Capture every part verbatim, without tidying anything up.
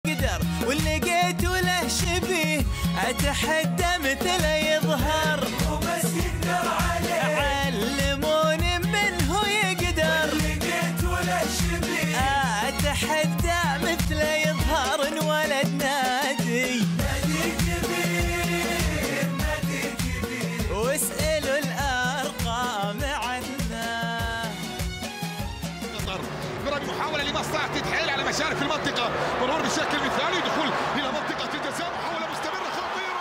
يقدر واللي لقيته له شبيه اتحدى مثله يظهر وبس يقدر عليه علموني منه يقدر واللي لقيته له شبيه اتحدى مثله يظهر انولد نادي نادي كبير نادي كبير واسألوا الارقام عنه. برغم محاولة لمصلحة تحيل على مشارف المنطقة مرور بشكل مثالي دخول إلى منطقة الجزاء محاولة مستمرة خطيرة.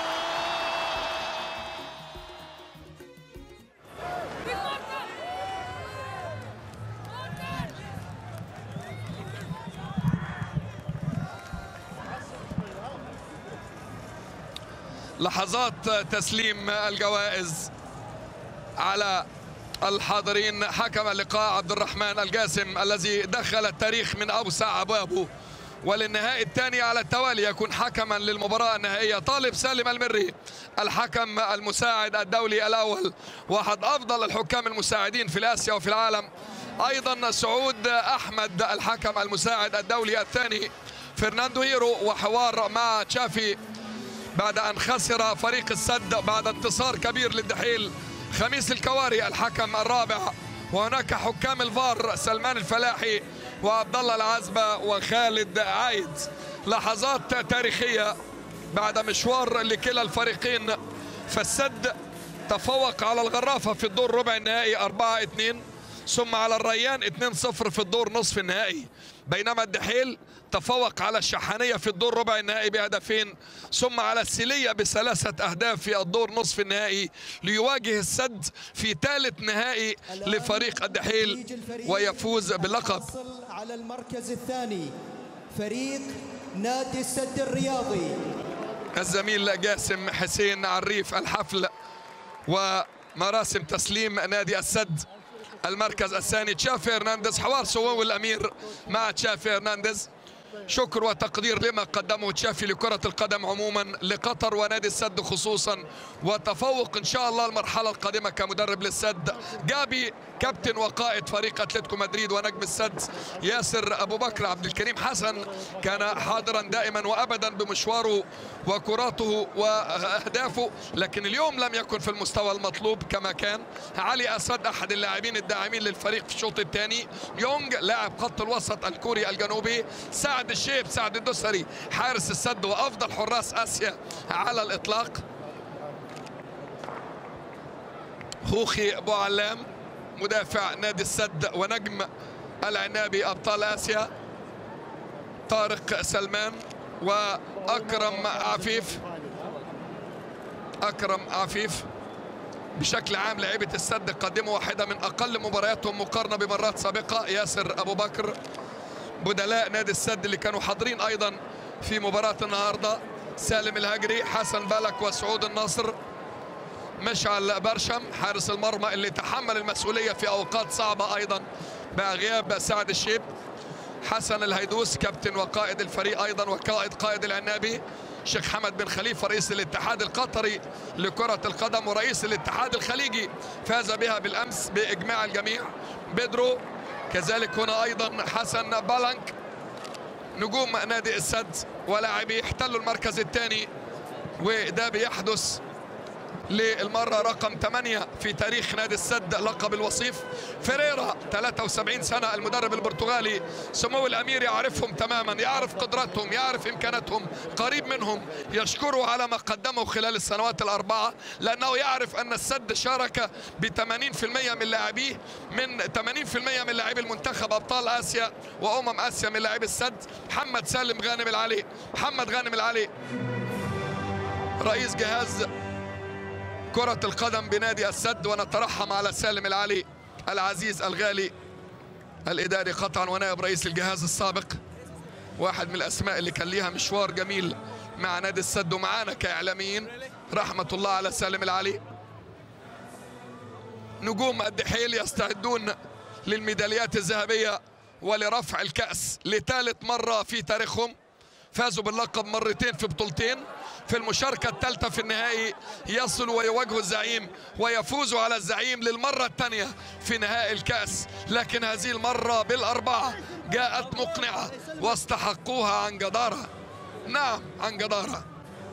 لحظات تسليم الجوائز على الحاضرين. حكم اللقاء عبد الرحمن الجاسم الذي دخل التاريخ من أوسع أبوابه، وللنهائي الثاني على التوالي يكون حكما للمباراة النهائية طالب سالم المري الحكم المساعد الدولي الأول، واحد أفضل الحكام المساعدين في آسيا وفي العالم. أيضا سعود أحمد الحكم المساعد الدولي الثاني. فرناندو هيرو وحوار مع تشافي بعد أن خسر فريق السد بعد انتصار كبير للدحيل. خميس الكواري الحكم الرابع، وهناك حكام الفار سلمان الفلاحي وعبد الله العزبة وخالد عايد. لحظات تاريخية بعد مشوار لكلا الفريقين، فالسد تفوق على الغرافة في الدور ربع النهائي أربعة اثنين، ثم على الريان اثنين صفر في الدور نصف النهائي، بينما الدحيل تفوق على الشحانية في الدور ربع النهائي بهدفين، ثم على السيلية بثلاثة أهداف في الدور نصف النهائي، ليواجه السد في ثالث نهائي لفريق الدحيل ويفوز باللقب. على المركز الثاني فريق نادي السد الرياضي الزميل جاسم حسين عريف الحفل ومراسم تسليم نادي السد. المركز الثاني تشافي هرنانديز، حوار سوو الأمير مع تشافي هرنانديز، شكر وتقدير لما قدمه تشافي لكرة القدم عموما لقطر ونادي السد خصوصا، وتفوق ان شاء الله المرحلة القادمة كمدرب للسد. جابي كابتن وقائد فريق اتلتيكو مدريد ونجم السد. ياسر ابو بكر عبد الكريم حسن كان حاضرا دائما وابدا بمشواره وكراته واهدافه، لكن اليوم لم يكن في المستوى المطلوب كما كان. علي اسد احد اللاعبين الداعمين للفريق في الشوط الثاني. يونغ لاعب خط الوسط الكوري الجنوبي. سعد الشيب سعد الدوسري حارس السد وافضل حراس اسيا على الاطلاق. خوخي ابو علام مدافع نادي السد ونجم العنابي ابطال اسيا. طارق سلمان واكرم عفيف. اكرم عفيف بشكل عام لعيبه السد قدموا واحده من اقل مبارياتهم مقارنه بمرات سابقه. ياسر ابو بكر بدلاء نادي السد اللي كانوا حاضرين ايضا في مباراه النهارده. سالم الهجري، حسن بالك وسعود الناصر. مشعل برشم حارس المرمى اللي تحمل المسؤوليه في اوقات صعبه ايضا مع غياب سعد الشيب. حسن الهيدوس كابتن وقائد الفريق ايضا وقائد قائد العنابي. شيخ حمد بن خليفه رئيس الاتحاد القطري لكره القدم ورئيس الاتحاد الخليجي، فاز بها بالامس باجماع الجميع. بيدرو كذلك هنا ايضا. حسن بالانك نجوم نادي السد ولاعبي احتلوا المركز الثاني، وده بيحدث للمرة رقم ثمانية في تاريخ نادي السد لقب الوصيف. فيريرا ثلاثة وسبعين سنة المدرب البرتغالي، سمو الأمير يعرفهم تماما، يعرف قدراتهم يعرف إمكاناتهم، قريب منهم، يشكره على ما قدمه خلال السنوات الأربعة، لأنه يعرف أن السد شارك ب ثمانين بالمئة من لاعبيه، من ثمانين بالمئة من لاعبي المنتخب أبطال آسيا وأمم آسيا من لاعبي السد. محمد سالم غانم العلي، محمد غانم العلي رئيس جهاز كرة القدم بنادي السد، ونترحم على سالم العلي العزيز الغالي الإداري قطعا ونائب رئيس الجهاز السابق، واحد من الأسماء اللي كان ليها مشوار جميل مع نادي السد ومعانا كإعلاميين. رحمة الله على سالم العلي. نجوم الدحيل يستعدون للميداليات الذهبية ولرفع الكأس لثالث مرة في تاريخهم. فازوا باللقب مرتين في بطولتين، في المشاركة الثالثة في النهائي يصلوا ويواجهوا الزعيم ويفوزوا على الزعيم للمرة الثانية في نهائي الكأس، لكن هذه المرة بالأربعة جاءت مقنعة واستحقوها عن جدارة. نعم عن جدارة.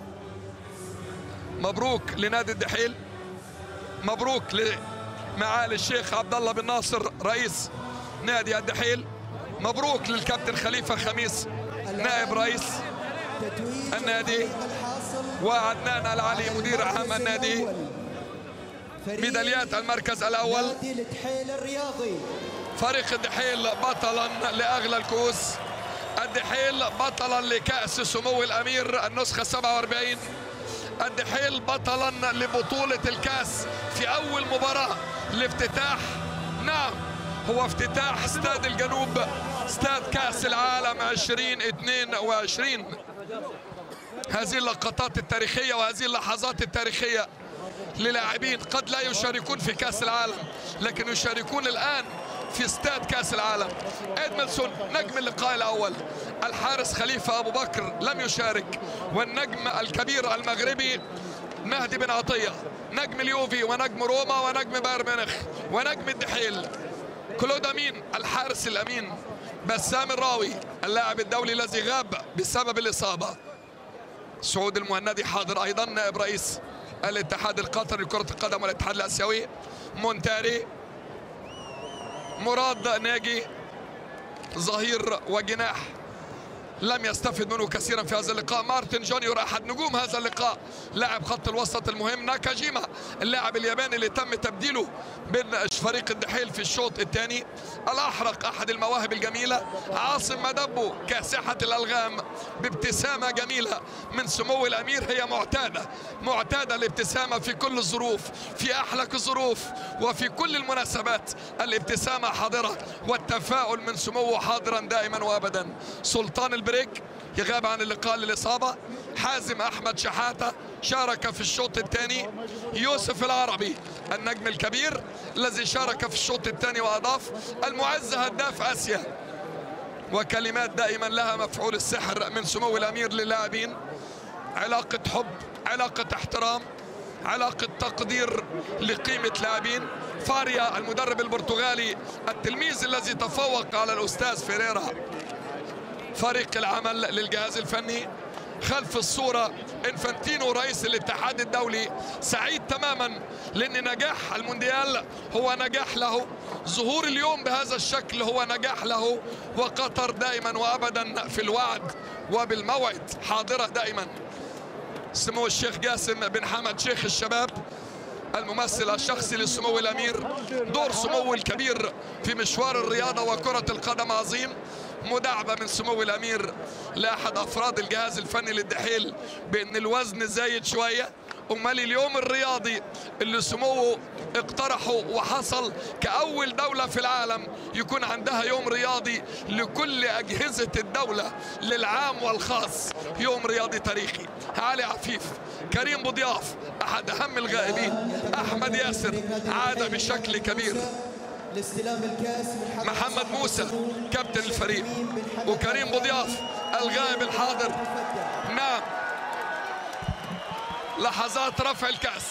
مبروك لنادي الدحيل، مبروك لمعالي الشيخ عبد الله بن ناصر رئيس نادي الدحيل، مبروك للكابتن خليفة خميس نائب رئيس النادي، وعدنان العلي مدير عام النادي. ميداليات المركز الأول فريق الدحيل بطلا لأغلى الكؤوس، الدحيل بطلا لكأس سمو الأمير النسخة سبعة وأربعين، الدحيل بطلا لبطولة الكأس في أول مباراة لافتتاح، نعم هو افتتاح استاد الجنوب، استاد كأس العالم ألفين واثنين وعشرين. هذه اللقطات التاريخية وهذه اللحظات التاريخية للاعبين قد لا يشاركون في كأس العالم لكن يشاركون الآن في استاد كأس العالم. إدميلسون نجم اللقاء الأول، الحارس خليفة أبو بكر لم يشارك، والنجم الكبير المغربي مهدي بن عطية نجم اليوفي ونجم روما ونجم بايرن ميونخ ونجم الدحيل، كلود أمين الحارس الأمين، بسام الراوي اللاعب الدولي الذي غاب بسبب الإصابة، سعود المهندي حاضر أيضا نائب رئيس الاتحاد القطري لكرة القدم والاتحاد الآسيوي، مونتاري، مراد ناجي ظهير وجناح لم يستفد منه كثيرا في هذا اللقاء، مارتن جونيور احد نجوم هذا اللقاء لاعب خط الوسط المهم، ناكاجيما اللاعب الياباني اللي تم تبديله بين فريق الدحيل في الشوط الثاني، الاحرق احد المواهب الجميله، عاصم مدبو كاسحه الالغام بابتسامه جميله من سمو الامير، هي معتاده معتاده الابتسامه في كل الظروف، في احلك الظروف وفي كل المناسبات الابتسامه حاضره والتفاؤل من سموه حاضرا دائما وابدا. سلطان البريك يغاب عن اللقاء للإصابة، حازم أحمد شحاتة شارك في الشوط الثاني، يوسف العربي النجم الكبير الذي شارك في الشوط الثاني وأضاف، المعز هداف آسيا، وكلمات دائما لها مفعول السحر من سمو الأمير للاعبين، علاقة حب، علاقة احترام، علاقة تقدير لقيمة لاعبين. فاريا المدرب البرتغالي التلميذ الذي تفوق على الأستاذ فيريرا، فريق العمل للجهاز الفني. خلف الصورة انفانتينو رئيس الاتحاد الدولي سعيد تماما لأن نجاح المونديال هو نجاح له، ظهور اليوم بهذا الشكل هو نجاح له، وقطر دائما وأبدا في الوعد وبالموعد حاضرة دائما. سمو الشيخ جاسم بن حمد شيخ الشباب الممثل الشخصي لسمو الأمير، دور سمو الكبير في مشوار الرياضة وكرة القدم عظيم، مداعبة من سمو الأمير لأحد أفراد الجهاز الفني للدحيل بأن الوزن زايد شوية، أمال اليوم الرياضي اللي سموه اقترحه وحصل كأول دولة في العالم يكون عندها يوم رياضي لكل أجهزة الدولة للعام والخاص، يوم رياضي تاريخي. علي عفيف، كريم بوضياف أحد أهم الغائبين، أحمد ياسر عاد بشكل كبير، محمد موسى كابتن الفريق، وكريم بوضياف الغائب الحاضر. نعم لحظات رفع الكأس،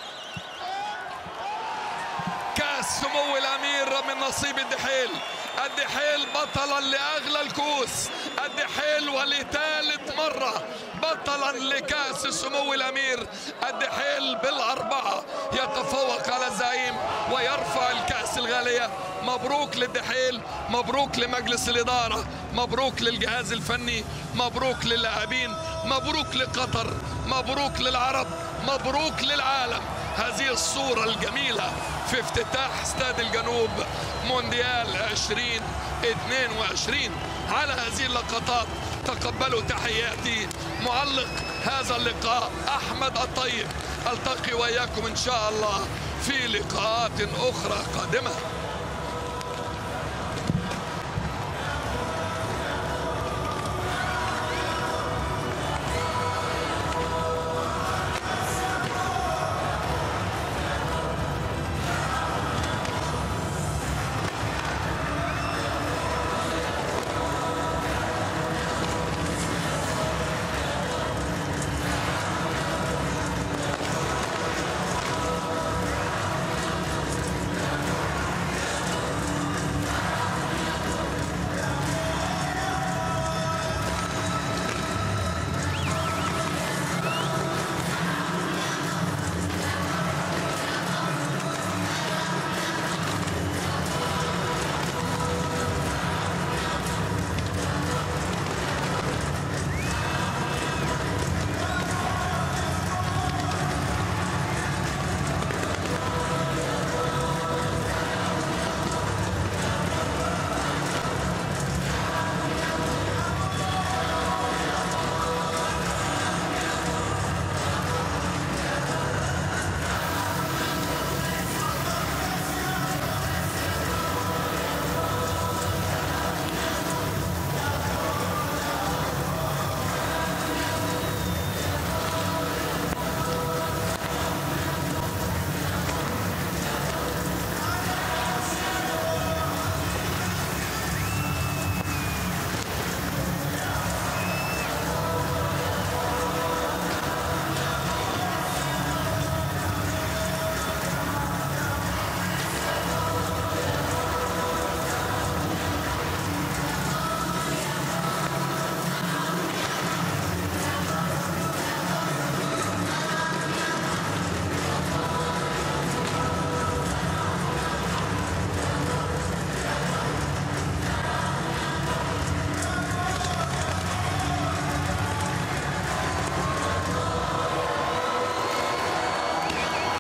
كأس سمو الأمير من نصيب الدحيل، الدحيل بطلا لأغلى الكؤوس، الدحيل ولثالث مرة بطلا لكأس سمو الأمير، الدحيل بالأربعة يتفوق على الزعيم ويرفع الكأس الغالية. مبروك للدحيل، مبروك لمجلس الإدارة، مبروك للجهاز الفني، مبروك للاعبين، مبروك لقطر، مبروك للعرب، مبروك للعالم. هذه الصورة الجميلة في افتتاح استاد الجنوب مونديال ألفين واثنين وعشرين. على هذه اللقطات تقبلوا تحياتي معلق هذا اللقاء أحمد الطيب. ألتقي وإياكم إن شاء الله في لقاءات أخرى قادمة.